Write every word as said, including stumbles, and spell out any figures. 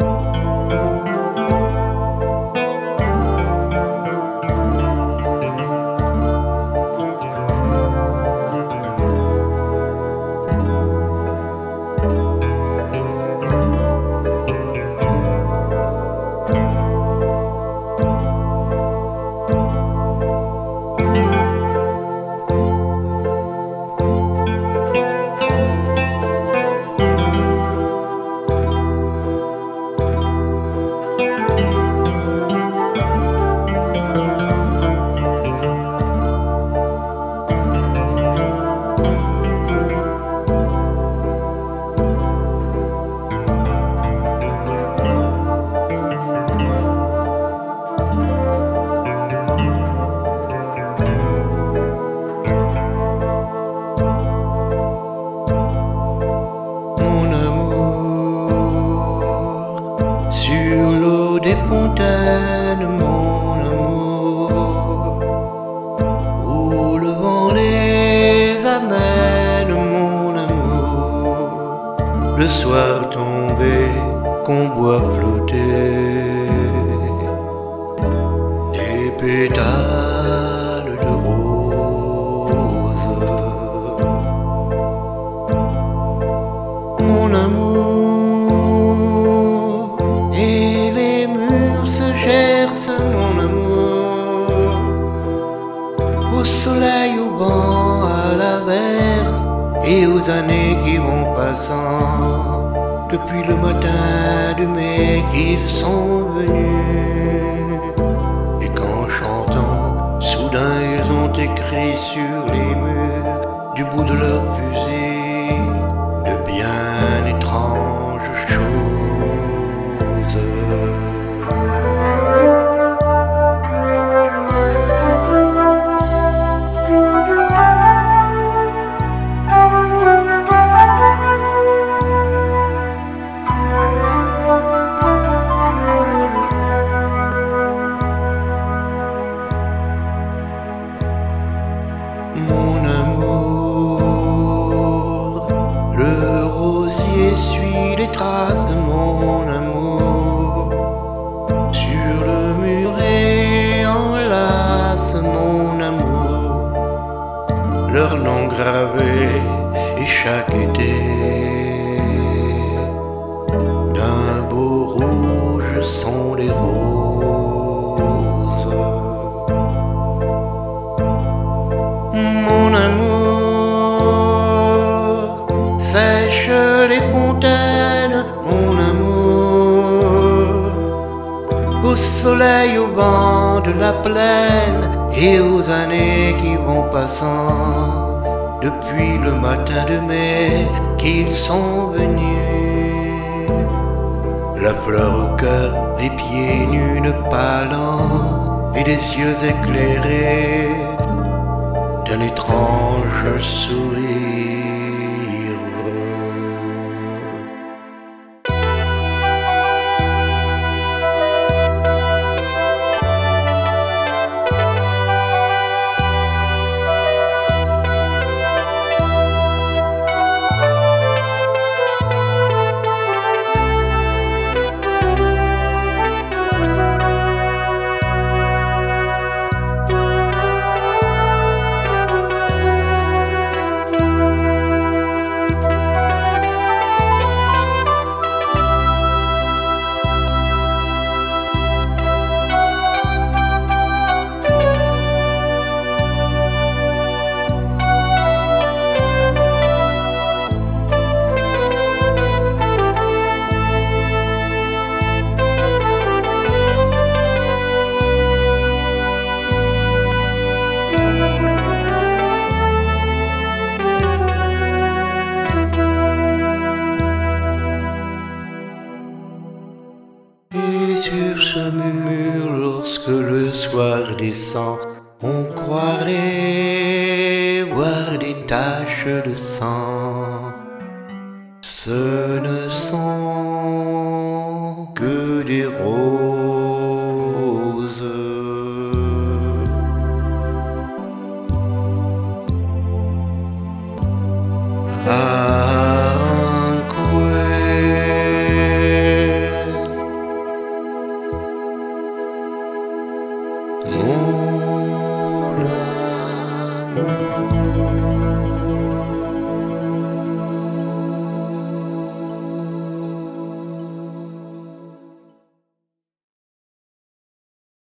Des fontaines, mon amour, où le vent les amène, mon amour, le soir tombé qu'on voit flotter des pétales de rose. Mon amour, se gerce, mon amour, au soleil, au vent, à l'averse et aux années qui vont passant, depuis le matin de mai qu'ils sont venus. Et qu'en chantant, soudain ils ont écrit sur les murs, du bout de leur fusil, de bien étranges choses. Mon amour, le rosier suit les traces de mon amour, sur le muret enlace mon amour, leur nom gravé et chaque été d'un beau rouge sont les roses. Mon amour, sèche les fontaines, mon amour, au soleil, au vent de la plaine et aux années qui vont passant, depuis le matin de mai qu'ils sont venus. La fleur au cœur, les pieds nus, le pas lent et les yeux éclairés d'un étrange sourire. Sur ce mur, lorsque le soir descend, on croirait voir des taches de sang. Ce ne sont que des roses. Ah,